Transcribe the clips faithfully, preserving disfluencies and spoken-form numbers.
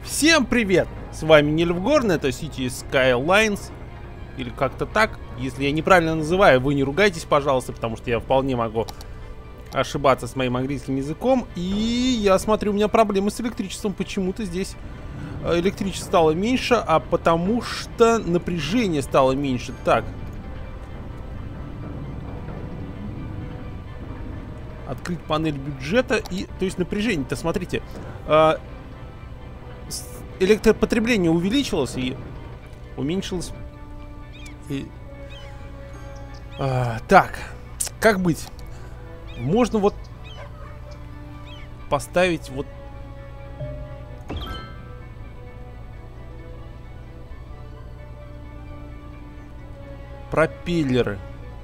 Всем привет! С вами Нильфгорн, это City Skylines, или как-то так. Если я неправильно называю, вы не ругайтесь, пожалуйста, потому что я вполне могу ошибаться с моим английским языком. И я смотрю, у меня проблемы с электричеством. Почему-то здесь электричество стало меньше, а потому что напряжение стало меньше. Так. Открыть панель бюджета и... То есть напряжение-то, смотрите... Электропотребление увеличилось и уменьшилось. И... А, так, как быть? Можно вот поставить вот пропеллеры.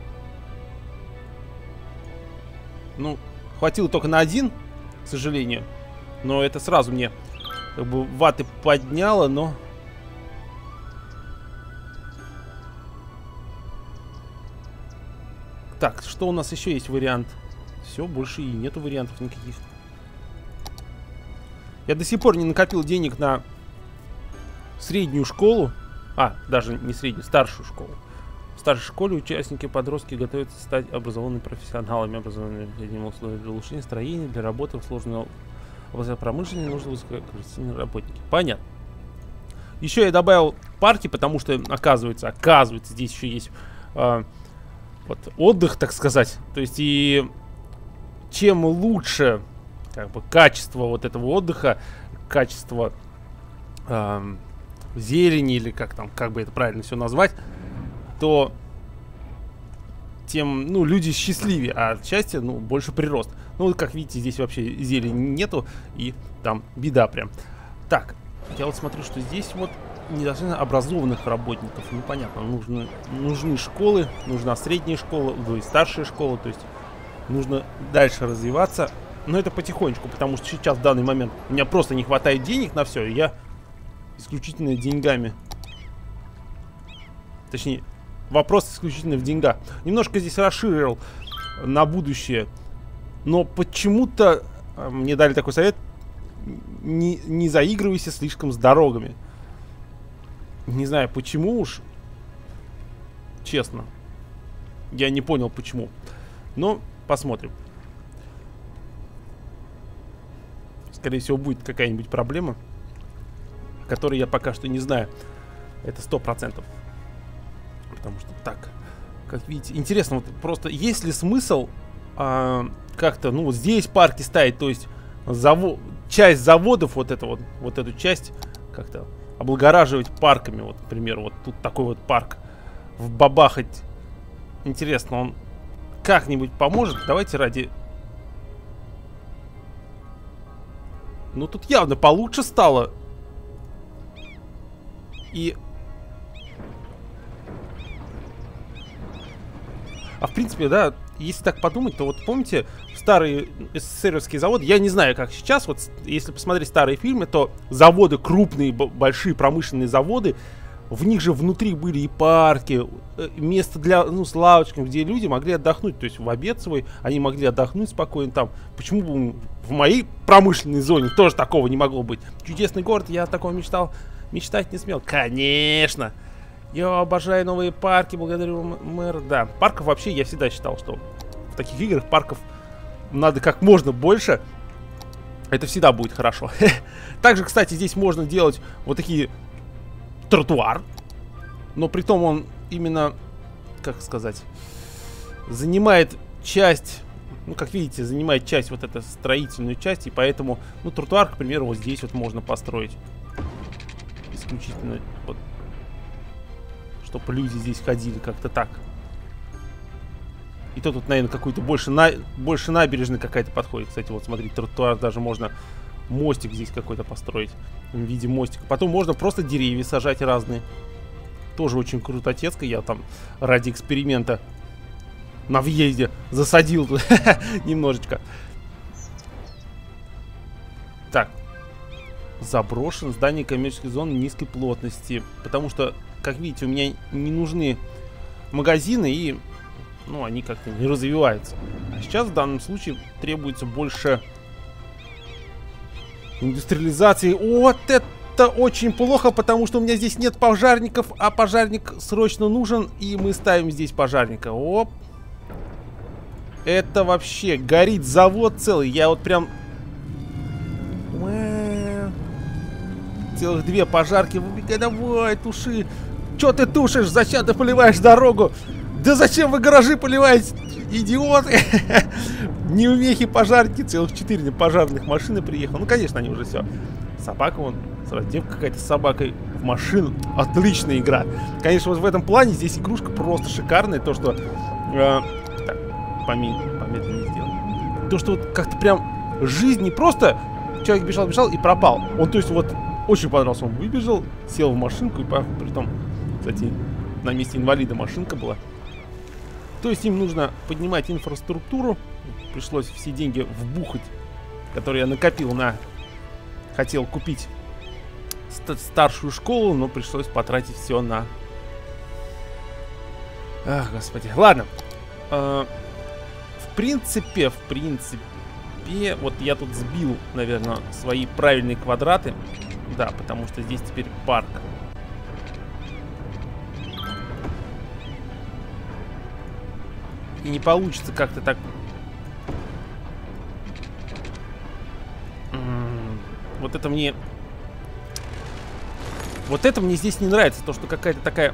Ну, хватило только на один, к сожалению. Но это сразу мне как бы ваты подняло, но... Так, что у нас еще есть вариант? Все, больше и нету вариантов никаких. Я до сих пор не накопил денег на среднюю школу. А, даже не среднюю, старшую школу. В старшей школе участники, подростки готовятся стать образованными профессионалами, образованными необходимым условием для улучшения строения, для работы в сложной области промышленности нужны высококвалифицированные работники. Понятно. Еще я добавил парки, потому что, оказывается, оказывается, здесь еще есть э, вот, отдых, так сказать. То есть, и чем лучше как бы качество вот этого отдыха, качество э, зелени, или как там, как бы это правильно все назвать, то тем, ну, люди счастливее, а от счастья, ну, больше прирост. Ну, вот как видите, здесь вообще зелени нету, и там беда прям. Так, я вот смотрю, что здесь вот недостаточно образованных работников. Ну, понятно, нужны, нужны школы, нужна средняя школа, да и старшая школа, то есть нужно дальше развиваться. Но это потихонечку, потому что сейчас, в данный момент, у меня просто не хватает денег на все, и я исключительно деньгами. Точнее, вопрос исключительно в деньгах. Немножко здесь расширил на будущее. Но почему-то э, мне дали такой совет: не, не заигрывайся слишком с дорогами. Не знаю, почему уж. Честно. Я не понял, почему. Но посмотрим. Скорее всего, будет какая-нибудь проблема, о которой я пока что не знаю. Это сто процентов. Потому что так, как видите, интересно, вот просто есть ли смысл а, как-то, ну, вот здесь парки ставить, то есть заво часть заводов, вот это вот, вот эту часть как-то облагораживать парками, вот, к примеру, вот тут такой вот парк вбабахать. Интересно, он как-нибудь поможет? Давайте ради... Ну, тут явно получше стало. И... А в принципе, да, если так подумать, то вот помните, старые эсэсэровские заводы, я не знаю, как сейчас, вот если посмотреть старые фильмы, то заводы, крупные, большие промышленные заводы, в них же внутри были и парки, место для, ну, с лавочками, где люди могли отдохнуть, то есть в обед свой они могли отдохнуть спокойно там. Почему бы в моей промышленной зоне тоже такого не могло быть? Чудесный город, я такого мечтал, мечтать не смел. Конечно! Я обожаю новые парки, благодарю мэра. Да, парков вообще я всегда считал, что в таких играх парков надо как можно больше. Это всегда будет хорошо. Также, кстати, здесь можно делать вот такие тротуар. Но при том он именно, как сказать, занимает часть, ну, как видите, занимает часть вот эту строительную часть. И поэтому, ну, тротуар, к примеру, вот здесь вот можно построить. Исключительно вот, чтобы люди здесь ходили как-то так. И то тут, наверное, какой-то больше, на... больше набережной какая-то подходит. Кстати, вот смотрите, тротуар, даже можно мостик здесь какой-то построить в виде мостика. Потом можно просто деревья сажать разные. Тоже очень крутотецко. Я там ради эксперимента на въезде засадил немножечко. Так. Заброшен здание коммерческой зоны низкой плотности. Потому что, как видите, у меня не нужны магазины, и, ну, они как-то не развиваются. А сейчас в данном случае требуется больше индустриализации. Вот это это очень плохо, потому что у меня здесь нет пожарников, а пожарник срочно нужен, и мы ставим здесь пожарника. Оп. Это вообще горит завод целый. Я вот прям... Целых две пожарки. Выбегай, давай, туши. Чё ты тушишь? Зачем ты поливаешь дорогу? Да зачем вы гаражи поливаете? Идиоты! Неумехи пожарки. Целых четыре пожарных машины приехало. Ну, конечно, они уже все. Собака вон. Сразу девка какая-то с собакой в машину. Отличная игра. Конечно, вот в этом плане здесь игрушка просто шикарная. То, что... Э, так, помедленнее, помедленнее сделаем. То, что вот как-то прям жизнь не просто... Человек бежал, бежал и пропал. Он, то есть, вот очень понравился. Он выбежал, сел в машинку и поехал. Притом, кстати, на месте инвалида машинка была. То есть им нужно поднимать инфраструктуру. Пришлось все деньги вбухать, которые я накопил на... Хотел купить ст старшую школу, но пришлось потратить все на... Ах, господи. Ладно. Э в принципе, в принципе... Вот я тут сбил, наверное, свои правильные квадраты. Да, потому что здесь теперь парк. И не получится как-то так... Вот это мне... Вот это мне здесь не нравится. То, что какая-то такая...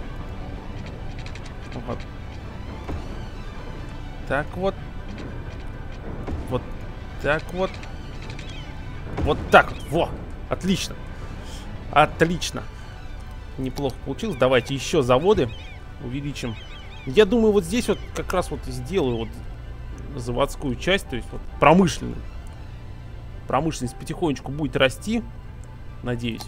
Вот. Так вот. Вот так вот. Вот так вот. Во! Отлично. Отлично. Неплохо получилось. Давайте еще заводы увеличим. Я думаю, вот здесь вот как раз вот сделаю вот заводскую часть, то есть вот промышленную. Промышленность потихонечку будет расти, надеюсь.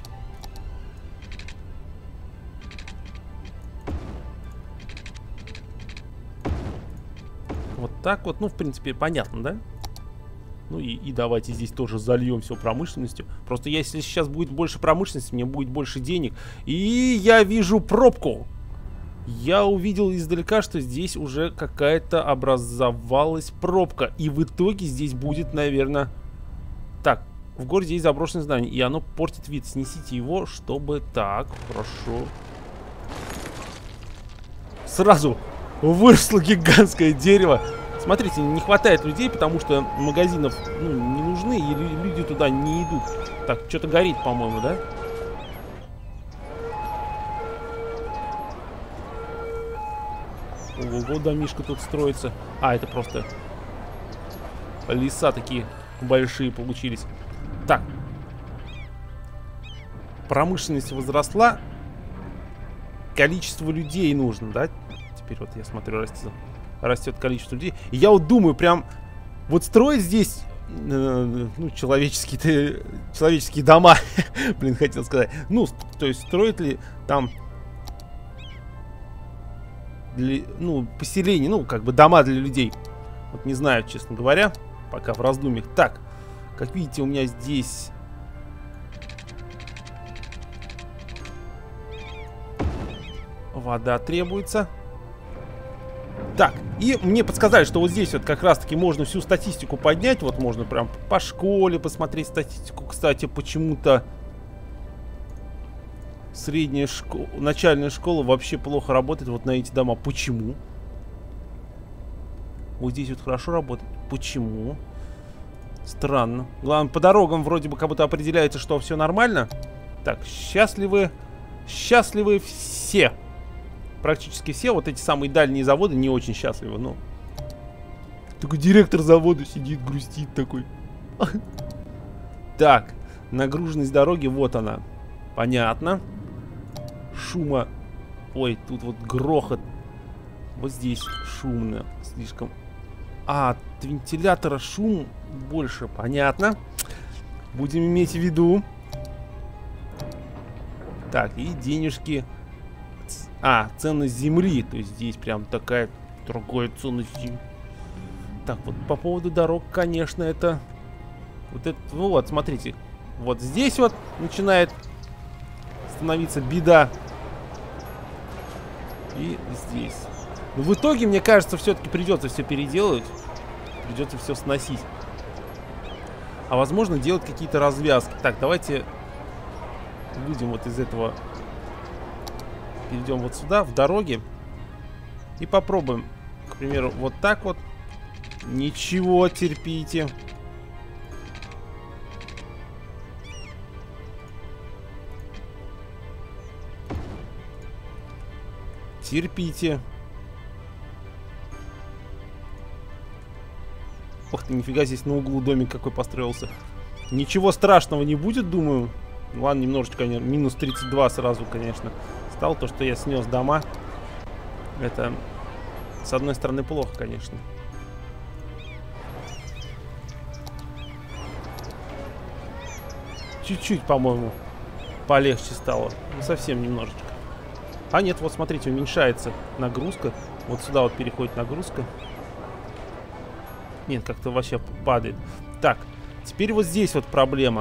Вот так вот, ну, в принципе, понятно, да? Ну и, и давайте здесь тоже зальем все промышленностью. Просто если сейчас будет больше промышленности, мне будет больше денег. И я вижу пробку. Я увидел издалека, что здесь уже какая-то образовалась пробка. И в итоге здесь будет, наверное... Так, в городе есть заброшенное здание, и оно портит вид. Снесите его, чтобы... Так, хорошо. Сразу выросло гигантское дерево. Смотрите, не хватает людей, потому что магазинов, ну, не нужны, и люди туда не идут. Так, что-то горит, по-моему, да? Ого, домишко тут строится. А, это просто леса такие большие получились. Так. Промышленность возросла. Количество людей нужно, да? Теперь вот я смотрю, растет, растет количество людей. И я вот думаю, прям вот строить здесь э, ну, человеческие, человеческие дома. Блин, хотел сказать. Ну, то есть строят ли там для, ну, поселение, ну, как бы дома для людей. Вот не знаю, честно говоря, пока в раздумьях. Так, как видите, у меня здесь... Вода требуется. Так, и мне подсказали, что вот здесь вот как раз-таки можно всю статистику поднять. Вот можно прям по школе посмотреть статистику. Кстати, почему-то средняя школа, начальная школа вообще плохо работает вот на эти дома. Почему? Вот здесь вот хорошо работает. Почему? Странно. Главное, по дорогам вроде бы как будто определяется, что все нормально. Так, счастливы. Счастливы все. Практически все. Вот эти самые дальние заводы не очень счастливы, но... Только директор завода сидит, грустит такой. Так, нагруженность дороги, вот она. Понятно. Шума. Ой, тут вот грохот. Вот здесь шумно слишком. А, от вентилятора шум больше. Понятно. Будем иметь в виду. Так, и денежки. А, ценность земли. То есть здесь прям такая другая ценность земли. Так, вот по поводу дорог, конечно, это... Вот это, ну вот, смотрите. Вот здесь вот начинает становиться беда. И здесь. Но в итоге, мне кажется, все-таки придется все переделывать. Придется все сносить. А возможно, делать какие-то развязки. Так, давайте... выйдем вот из этого. Перейдем вот сюда, в дороге. И попробуем, к примеру, вот так вот. Ничего, терпите. Терпите. Ох ты, нифига, здесь на углу домик какой построился. Ничего страшного не будет, думаю. Ладно, немножечко, минус тридцать два сразу, конечно, стал. То, что я снес дома. Это, с одной стороны, плохо, конечно. Чуть-чуть, по-моему, полегче стало. Ну, совсем немножечко. А нет, вот смотрите, уменьшается нагрузка. Вот сюда вот переходит нагрузка. Нет, как-то вообще падает. Так, теперь вот здесь вот проблема.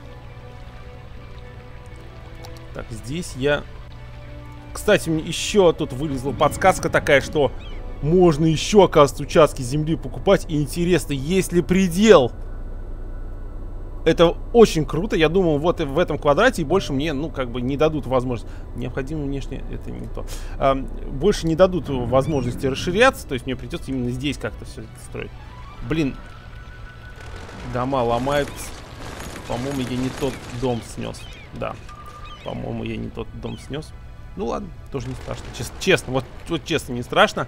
Так, здесь я... Кстати, мне еще тут вылезла подсказка такая, что можно еще, оказывается, участки земли покупать. И интересно, есть ли предел? Это очень круто. Я думал, вот в этом квадрате и больше мне, ну, как бы не дадут возможность. Необходимо внешне... Это не то. А, больше не дадут возможности расширяться. То есть мне придется именно здесь как-то все это строить. Блин. Дома ломаются. По-моему, я не тот дом снес. Да. По-моему, я не тот дом снес. Ну ладно, тоже не страшно. Чест, честно, вот, вот честно, не страшно.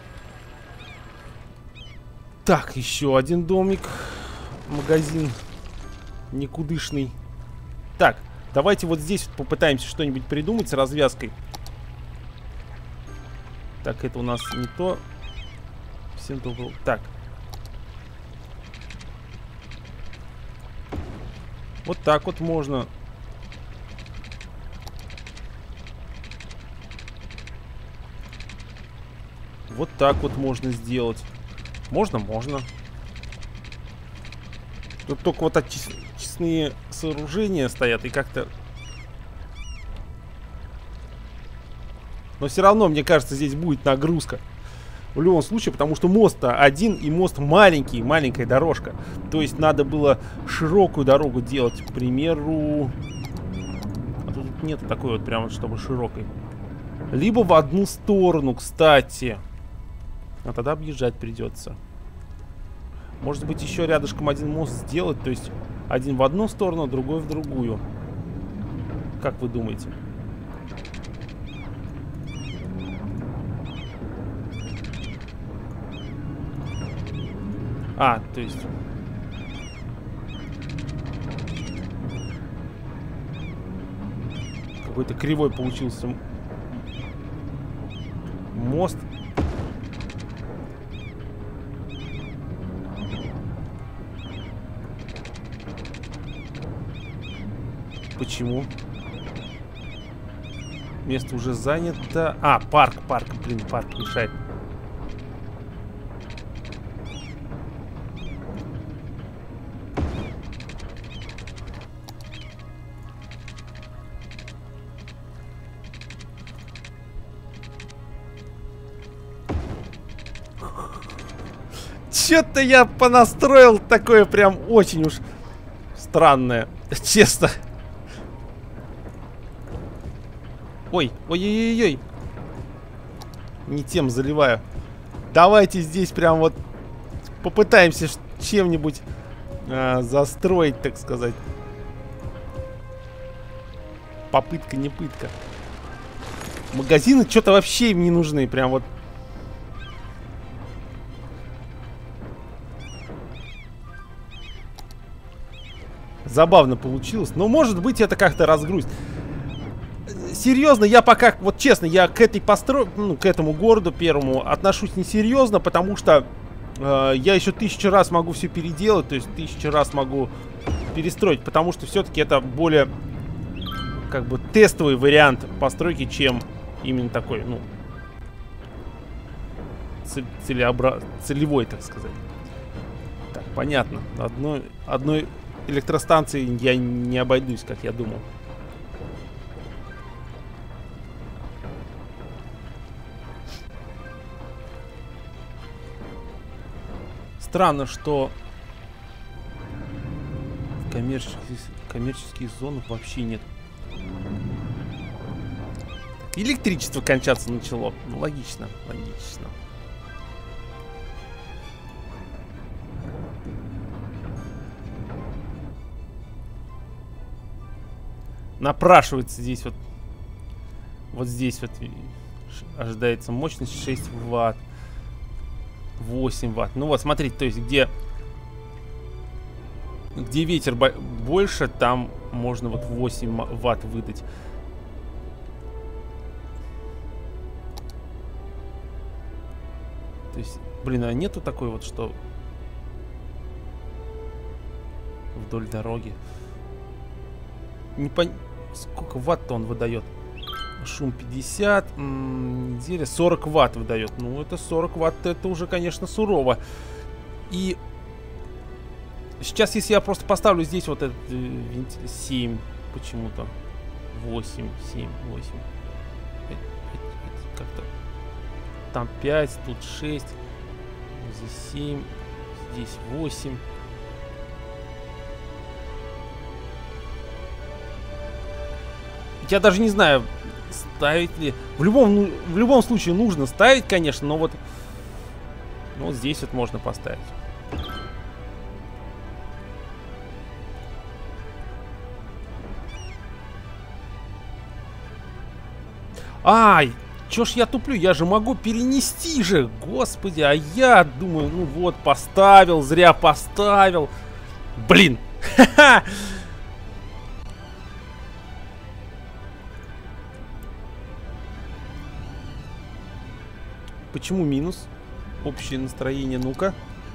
Так, еще один домик. Магазин. Никудышный. Так, давайте вот здесь вот попытаемся что-нибудь придумать с развязкой. Так, это у нас не то. Всем доброго. Так. Вот так вот можно. Вот так вот можно сделать. Можно, можно. Тут только вот очистные сооружения стоят и как-то... Но все равно, мне кажется, здесь будет нагрузка. В любом случае, потому что мост-то один и мост маленький, маленькая дорожка. То есть надо было широкую дорогу делать, к примеру... А тут нет такой вот прямо, чтобы широкой. Либо в одну сторону, кстати. А тогда объезжать придется. Может быть, еще рядышком один мост сделать. То есть один в одну сторону, другой в другую. Как вы думаете? А, то есть... Какой-то кривой получился мост. Почему? Место уже занято. А, парк, парк, блин, парк мешает. Чё-то я понастроил такое прям очень уж странное, честно. Ой, ой-ой-ой-ой. Не тем заливаю. Давайте здесь прям вот попытаемся чем-нибудь а, застроить, так сказать. Попытка не пытка. Магазины что-то вообще им не нужны. Прям вот. Забавно получилось. Но может быть это как-то разгрузит. Серьезно, я пока, вот честно, я к этой постройке, ну, к этому городу первому отношусь несерьезно, потому что э, я еще тысячу раз могу все переделать, то есть тысячу раз могу перестроить, потому что все-таки это более, как бы, тестовый вариант постройки, чем именно такой, ну, целеобра... целевой, так сказать. Так, понятно. Одной, одной электростанции я не обойдусь, как я думал. Странно, что в коммерческих, коммерческих зонах вообще нет Электричество кончаться начало. Ну, логично, логично. Напрашивается здесь вот. Вот здесь вот ожидается мощность шесть ватт. восемь ватт. Ну вот, смотрите, то есть где... Где ветер больше, там можно вот восемь ватт выдать. То есть, блин, а нету такой вот, что вдоль дороги. Не пон... Сколько ватт-то он выдает? Шум пятьдесят, неделя сорок ватт выдает. Ну, это сорок ватт, это уже, конечно, сурово. И сейчас, если я просто поставлю здесь вот этот э, вентиль семь, почему-то восемь, семь, восемь. Как-то там пять, тут шесть, здесь семь, здесь восемь. Я даже не знаю, ставить ли. В любом, ну, в любом случае нужно ставить, конечно, но вот, ну, вот здесь вот можно поставить. Ай, чё ж я туплю? Я же могу перенести же, господи, а я думаю, ну вот, поставил, зря поставил. Блин, ха-ха. Почему минус? Общее настроение, ну-ка.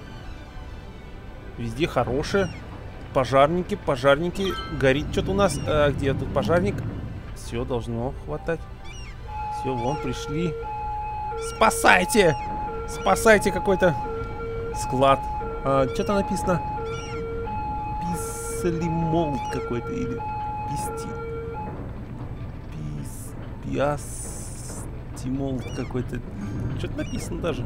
Везде хорошее. Пожарники, пожарники. Горит что-то у нас. А, где тут пожарник? Все, должно хватать. Все, вон, пришли. Спасайте! Спасайте какой-то склад. А, что-то написано. Пислимолт какой-то. Или писти. Пис... Пиас... Тимолт какой-то. Что-то написано даже.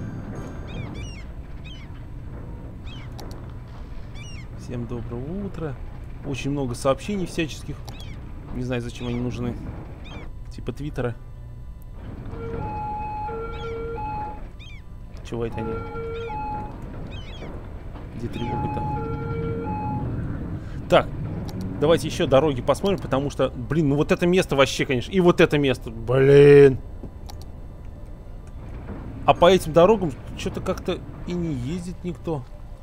Всем доброго утра. Очень много сообщений всяческих. Не знаю, зачем они нужны. Типа твиттера. Чего это они? Где тревога-то? Так, давайте еще дороги посмотрим, потому что, блин, ну вот это место вообще, конечно. И вот это место, блин. А по этим дорогам что-то как-то и не ездит никто.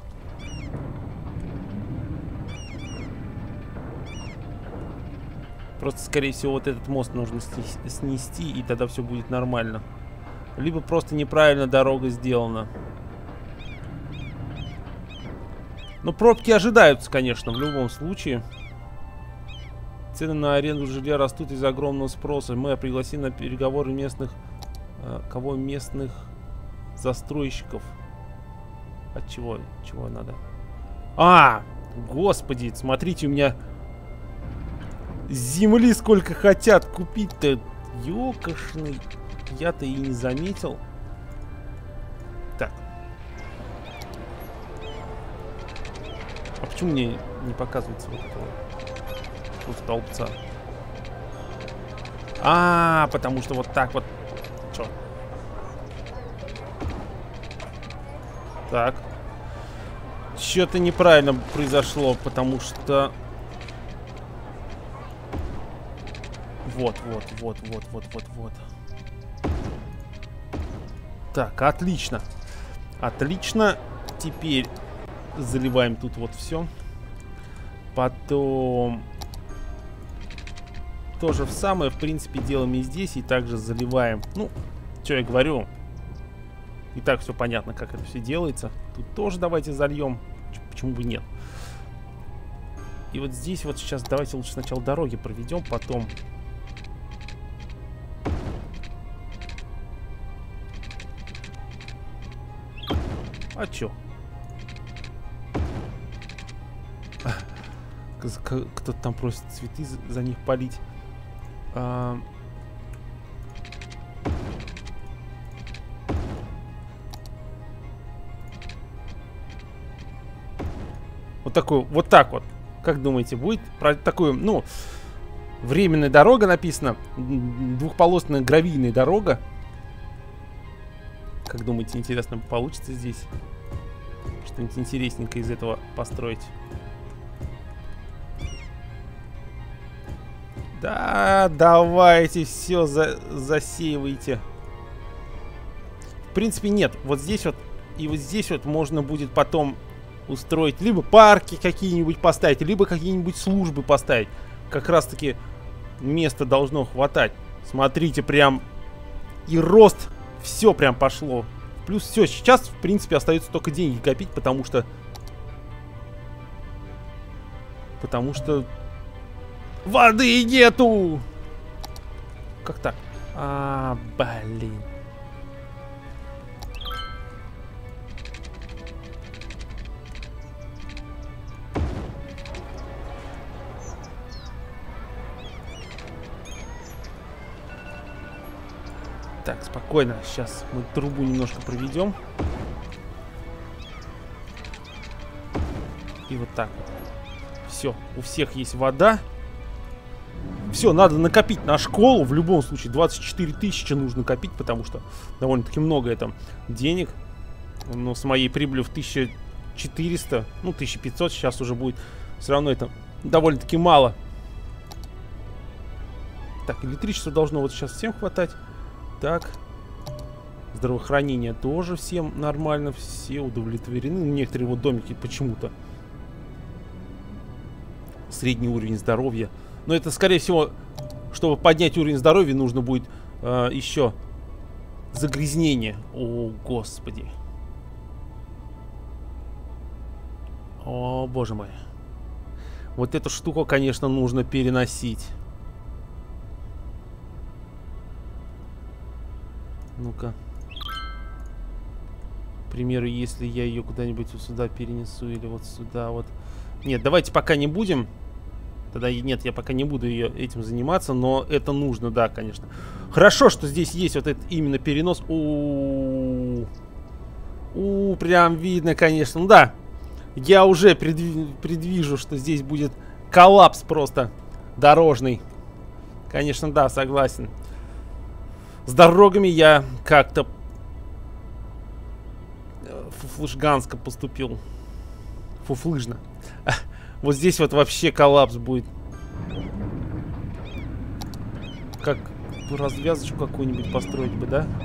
Просто, скорее всего, вот этот мост нужно снести, и тогда все будет нормально. Либо просто неправильно дорога сделана. Но пробки ожидаются, конечно, в любом случае. Цены на аренду жилья растут из-за огромного спроса. Мы пригласим на переговоры местных... Э, кого местных... застройщиков. От чего? Чего надо? А! Господи, смотрите, у меня земли сколько хотят купить-то. Ёкошный. Я-то и не заметил. Так. А почему мне не показывается вот этого вот столбца? А, потому что вот так вот. Чё? Так. Что-то неправильно произошло, потому что... Вот, вот, вот, вот, вот, вот, вот. Так, отлично. Отлично. Теперь заливаем тут вот все. Потом... То же самое, в принципе, делаем и здесь. И также заливаем. Ну, что я говорю... И так все понятно, как это все делается. Тут тоже давайте зальем. Почему бы нет? И вот здесь вот сейчас давайте лучше сначала дороги проведем, потом... А чё? Кто-то там просит цветы за них полить. А... Вот такой, вот так вот. Как думаете, будет про такую, ну, Временная дорога написано. Двухполосная гравийная дорога. Как думаете, интересно получится здесь что-нибудь интересненькое из этого построить? Да, давайте все за засеивайте. В принципе, нет. Вот здесь вот и вот здесь вот можно будет потом устроить либо парки какие-нибудь поставить, либо какие-нибудь службы поставить. Как раз таки места должно хватать. Смотрите, прям и рост, все прям пошло. Плюс все, сейчас, в принципе, остается только деньги копить, потому что... Потому что... Воды нету! Как так? А, блин. Так, спокойно. Сейчас мы трубу немножко проведем. И вот так вот. Все, у всех есть вода. Все, надо накопить на школу. В любом случае, двадцать четыре тысячи нужно копить, потому что довольно-таки много это денег. Но с моей прибылью в тысяча четыреста, ну, тысяча пятьсот сейчас уже будет. Все равно это довольно-таки мало. Так, электричество должно вот сейчас всем хватать. Так, здравоохранение тоже всем нормально, все удовлетворены. Некоторые вот домики почему-то. Средний уровень здоровья. Но это, скорее всего, чтобы поднять уровень здоровья, нужно будет э, еще загрязнение. О, господи. О, боже мой. Вот эту штуку, конечно, нужно переносить. Ну-ка. К примеру, если я ее куда-нибудь вот сюда перенесу или вот сюда вот. Нет, давайте пока не будем. Тогда нет, я пока не буду ее этим заниматься, но это нужно, да, конечно. Хорошо, что здесь есть вот этот именно перенос. У-у-у, У, прям видно, конечно. Ну да, я уже предви предвижу, что здесь будет коллапс просто дорожный. Конечно, да, согласен. С дорогами я как-то фуфлыжганско поступил. Фуфлыжно. Вот здесь вот вообще коллапс будет. Как развязочку какую-нибудь построить бы, да?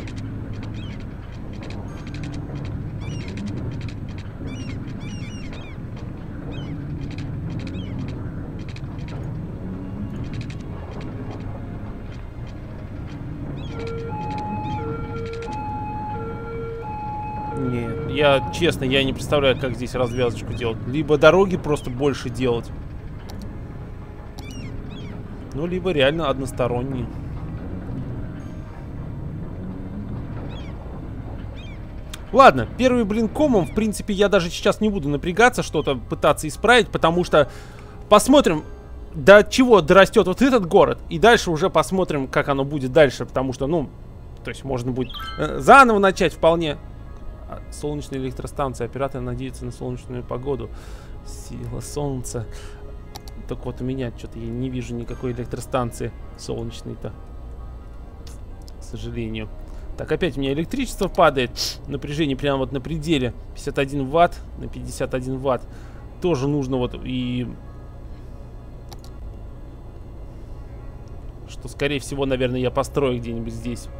Нет, я, честно, я не представляю, как здесь развязочку делать. Либо дороги просто больше делать. Ну, либо реально односторонние. Ладно, первый блин комом, в принципе, я даже сейчас не буду напрягаться, что-то пытаться исправить, потому что посмотрим, до чего дорастет вот этот город, и дальше уже посмотрим, как оно будет дальше, потому что, ну, то есть можно будет э, заново начать вполне. Солнечная электростанция. Оператор надеется на солнечную погоду. Сила солнца. Так вот у меня что-то я не вижу никакой электростанции солнечной-то. К сожалению. Так, опять у меня электричество падает. Напряжение прямо вот на пределе. пятьдесят один ватт на пятьдесят один ватт. Тоже нужно вот и... Что, скорее всего, наверное, я построю где-нибудь здесь.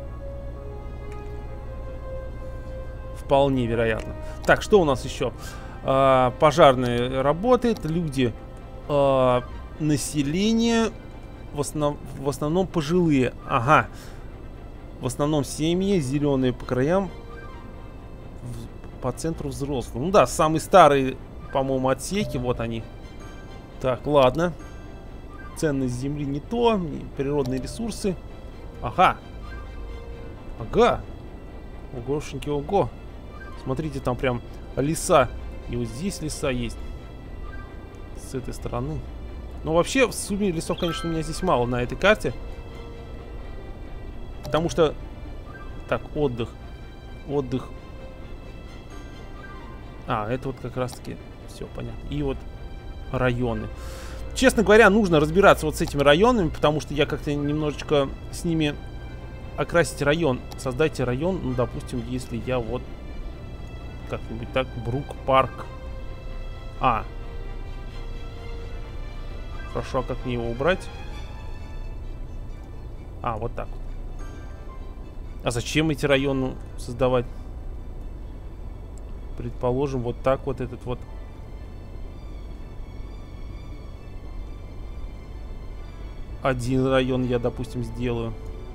Вполне вероятно. Так, что у нас еще? А, пожарные работают, люди, а, население, в, основ, в основном пожилые. Ага. В основном семьи, зеленые по краям, в, по центру взрослые. Ну да, самые старые, по-моему, отсеки, вот они. Так, ладно. Ценность земли не то, природные ресурсы. Ага. Ага. Огошеньки, ого. Смотрите, там прям леса. И вот здесь леса есть. С этой стороны. Но вообще, в сумме лесов, конечно, у меня здесь мало на этой карте. Потому что... Так, отдых. Отдых. А, это вот как раз-таки... Все, понятно. И вот районы. честно говоря, нужно разбираться вот с этими районами, потому что я как-то немножечко с ними... Окрасить район. Создайте район, ну, допустим, если я вот... Как-нибудь так, Брук Парк. А. Хорошо, а как мне его убрать? А, вот так вот. А зачем эти районы создавать? Предположим, вот так вот этот вот. Один район я, допустим, сделаю.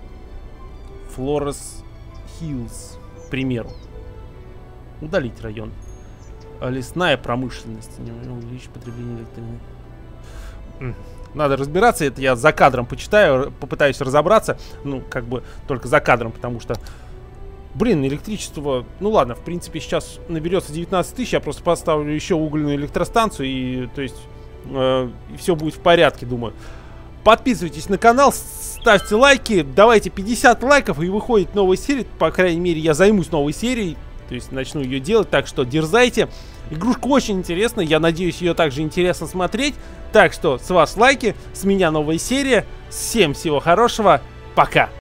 Флорес Хиллз, к примеру. Удалить район. Лесная промышленность. Увеличить потребление электроэнергии. Надо разбираться, это я за кадром почитаю, попытаюсь разобраться. Ну, как бы только за кадром, потому что... Блин, электричество... Ну ладно, в принципе, сейчас наберется девятнадцать тысяч, я просто поставлю еще угольную электростанцию, и, то есть, э, и все будет в порядке, думаю. Подписывайтесь на канал, ставьте лайки, давайте пятьдесят лайков, и выходит новая серия. По крайней мере, я займусь новой серией, то есть начну ее делать, так что дерзайте. Игрушка очень интересная, я надеюсь, ее также интересно смотреть. Так что с вас лайки, с меня новая серия. Всем всего хорошего, пока!